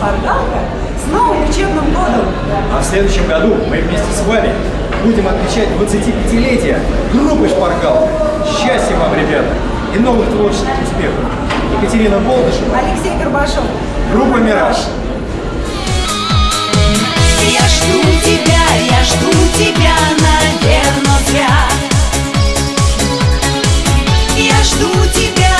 «Шпаргалка» с новым учебным годом! А в следующем году мы вместе с вами будем отмечать 25-летие группы «Шпаргалка». Счастья вам, ребята, и новых творческих успехов! Екатерина Болдышева, Алексей Горбашов, группа «Мираж». Я жду тебя, наверно, зря. Я жду тебя.